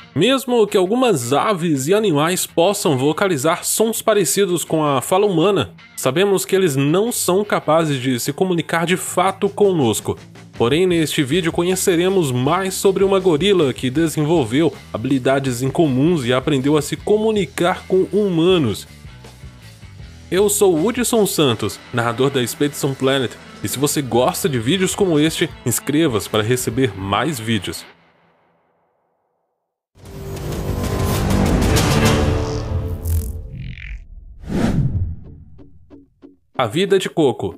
Mesmo que algumas aves e animais possam vocalizar sons parecidos com a fala humana, sabemos que eles não são capazes de se comunicar de fato conosco. Porém, neste vídeo conheceremos mais sobre uma gorila que desenvolveu habilidades incomuns e aprendeu a se comunicar com humanos. Eu sou o Hudson Santos, narrador da Expedition Planet, e se você gosta de vídeos como este, inscreva-se para receber mais vídeos. A vida de Coco.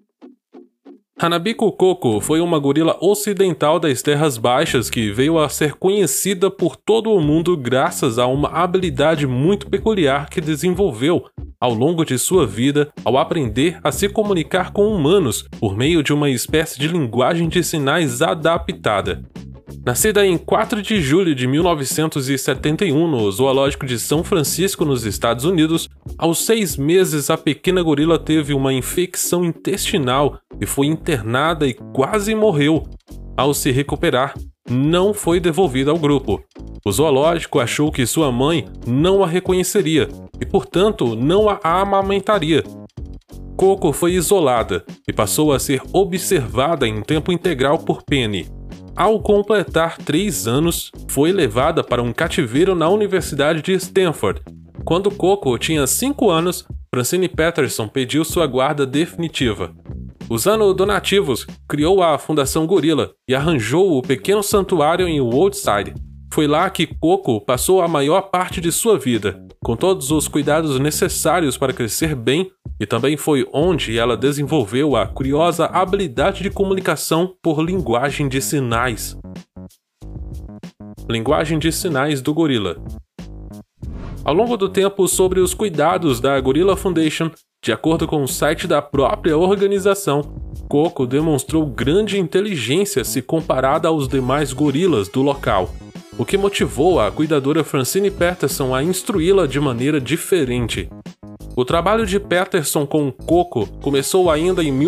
Hanabiko Coco foi uma gorila ocidental das Terras Baixas que veio a ser conhecida por todo o mundo graças a uma habilidade muito peculiar que desenvolveu ao longo de sua vida ao aprender a se comunicar com humanos por meio de uma espécie de linguagem de sinais adaptada. Nascida em 4 de julho de 1971 no Zoológico de São Francisco, nos Estados Unidos, aos 6 meses a pequena gorila teve uma infecção intestinal e foi internada e quase morreu. Ao se recuperar, não foi devolvida ao grupo. O zoológico achou que sua mãe não a reconheceria e, portanto, não a amamentaria. Coco foi isolada e passou a ser observada em tempo integral por Penny. Ao completar 3 anos, foi levada para um cativeiro na Universidade de Stanford. Quando Coco tinha 5 anos, Francine Peterson pediu sua guarda definitiva. Usando donativos, criou a Fundação Gorila e arranjou o pequeno santuário em Woodside. Foi lá que Coco passou a maior parte de sua vida, com todos os cuidados necessários para crescer bem, e também foi onde ela desenvolveu a curiosa habilidade de comunicação por linguagem de sinais. Linguagem de sinais do gorila. Ao longo do tempo, sobre os cuidados da Gorilla Foundation, de acordo com o site da própria organização, Coco demonstrou grande inteligência se comparada aos demais gorilas do local, o que motivou a cuidadora Francine Peterson a instruí-la de maneira diferente. O trabalho de Peterson com Coco começou ainda em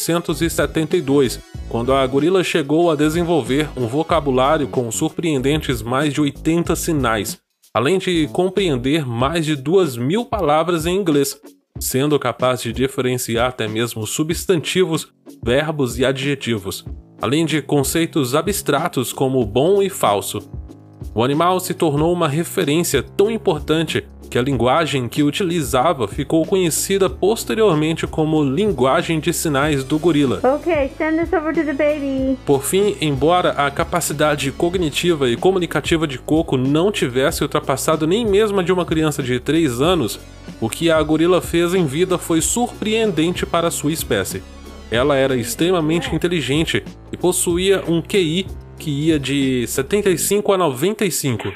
1972, quando a gorila chegou a desenvolver um vocabulário com surpreendentes mais de 80 sinais, além de compreender mais de 2.000 palavras em inglês, sendo capaz de diferenciar até mesmo substantivos, verbos e adjetivos, além de conceitos abstratos como bom e falso. O animal se tornou uma referência tão importante que a linguagem que utilizava ficou conhecida posteriormente como linguagem de sinais do gorila. Okay, send this over to the baby. Por fim, embora a capacidade cognitiva e comunicativa de Coco não tivesse ultrapassado nem mesmo a de uma criança de 3 anos, o que a gorila fez em vida foi surpreendente para a sua espécie. Ela era extremamente inteligente e possuía um QI que ia de 75 a 95.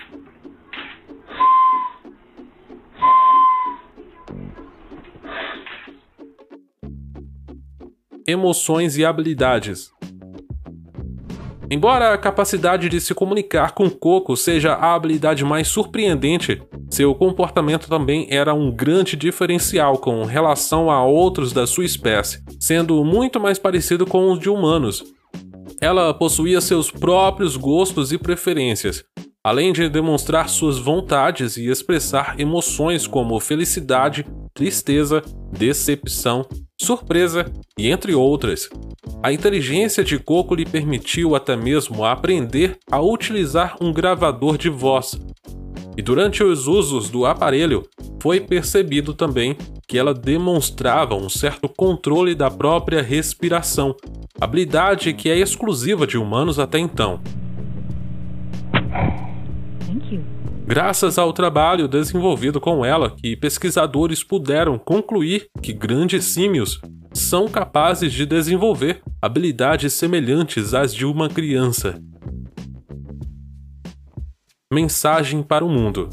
Emoções e habilidades. Embora a capacidade de se comunicar com Coco seja a habilidade mais surpreendente, seu comportamento também era um grande diferencial com relação a outros da sua espécie, sendo muito mais parecido com os de humanos. Ela possuía seus próprios gostos e preferências, além de demonstrar suas vontades e expressar emoções como felicidade, tristeza, decepção, surpresa e entre outras. A inteligência de Coco lhe permitiu até mesmo aprender a utilizar um gravador de voz. E durante os usos do aparelho, foi percebido também que ela demonstrava um certo controle da própria respiração, habilidade que é exclusiva de humanos até então. Graças ao trabalho desenvolvido com ela, que pesquisadores puderam concluir que grandes símios são capazes de desenvolver habilidades semelhantes às de uma criança. Mensagem para o mundo.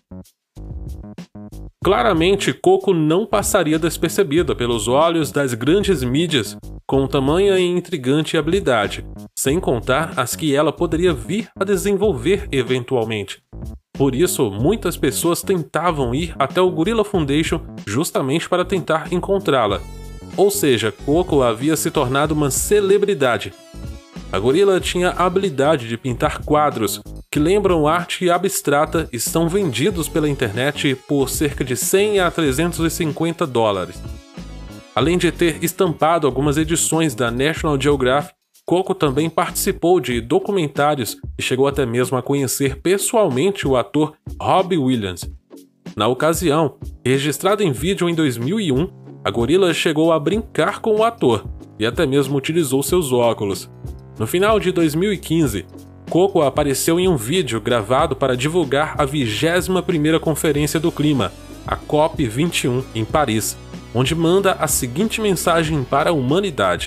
Claramente, Coco não passaria despercebida pelos olhos das grandes mídias com tamanha e intrigante habilidade, sem contar as que ela poderia vir a desenvolver eventualmente. Por isso, muitas pessoas tentavam ir até o Gorilla Foundation justamente para tentar encontrá-la. Ou seja, Coco havia se tornado uma celebridade. A gorila tinha a habilidade de pintar quadros, que lembram arte abstrata estão vendidos pela internet por cerca de 100 a 350 dólares. Além de ter estampado algumas edições da National Geographic, Coco também participou de documentários e chegou até mesmo a conhecer pessoalmente o ator Robbie Williams. Na ocasião, registrado em vídeo em 2001, a gorila chegou a brincar com o ator e até mesmo utilizou seus óculos. No final de 2015, Coco apareceu em um vídeo gravado para divulgar a 21ª Conferência do Clima, a COP21, em Paris, onde manda a seguinte mensagem para a humanidade.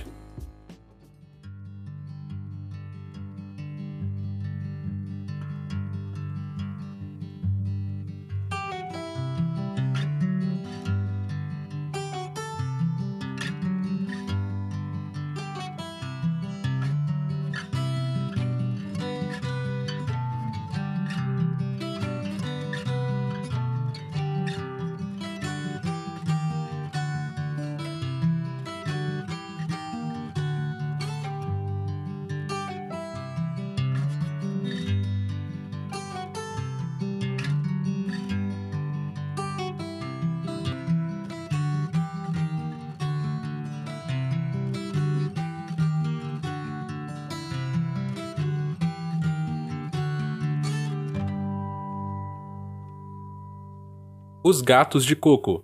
Os gatos de Coco.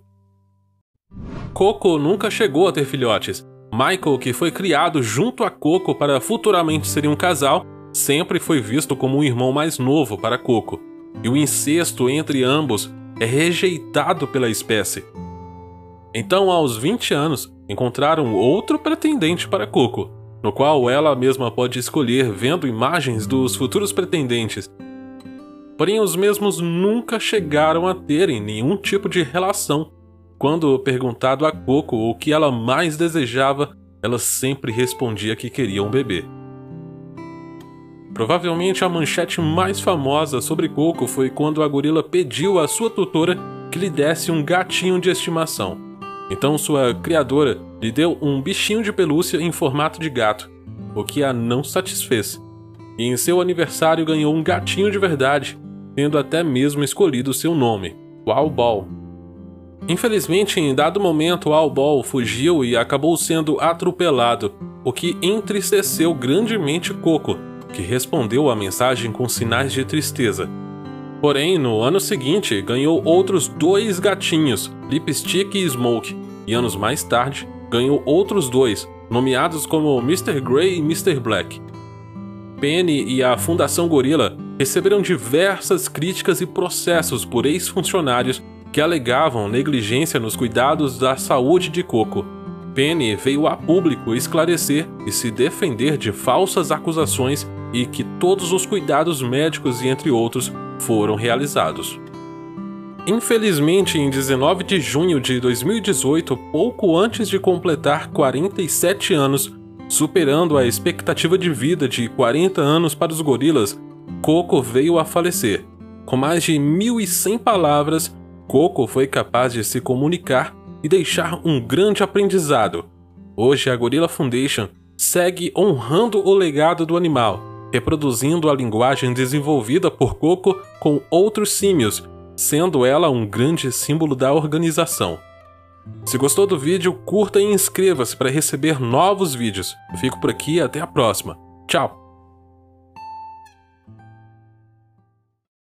Coco nunca chegou a ter filhotes. Michael, que foi criado junto a Coco para futuramente serem um casal, sempre foi visto como um irmão mais novo para Coco, e o incesto entre ambos é rejeitado pela espécie. Então, aos 20 anos, encontraram outro pretendente para Coco, no qual ela mesma pode escolher vendo imagens dos futuros pretendentes. Porém, os mesmos nunca chegaram a terem nenhum tipo de relação. Quando perguntado a Coco o que ela mais desejava, ela sempre respondia que queria um bebê. Provavelmente a manchete mais famosa sobre Coco foi quando a gorila pediu à sua tutora que lhe desse um gatinho de estimação. Então sua criadora lhe deu um bichinho de pelúcia em formato de gato, o que a não satisfez. E em seu aniversário ganhou um gatinho de verdade, tendo até mesmo escolhido seu nome, Wow Ball. Infelizmente, em dado momento, Wow Ball fugiu e acabou sendo atropelado, o que entristeceu grandemente Coco, que respondeu à mensagem com sinais de tristeza. Porém, no ano seguinte, ganhou outros 2 gatinhos, Lipstick e Smoke, e anos mais tarde, ganhou outros 2, nomeados como Mr. Grey e Mr. Black. Penny e a Fundação Gorila receberam diversas críticas e processos por ex-funcionários que alegavam negligência nos cuidados da saúde de Coco. Penny veio a público esclarecer e se defender de falsas acusações e que todos os cuidados médicos e entre outros foram realizados. Infelizmente, em 19 de junho de 2018, pouco antes de completar 47 anos, superando a expectativa de vida de 40 anos para os gorilas, Coco veio a falecer. Com mais de 1.100 palavras, Coco foi capaz de se comunicar e deixar um grande aprendizado. Hoje, a Gorilla Foundation segue honrando o legado do animal, reproduzindo a linguagem desenvolvida por Coco com outros símios, sendo ela um grande símbolo da organização. Se gostou do vídeo, curta e inscreva-se para receber novos vídeos. Eu fico por aqui e até a próxima. Tchau!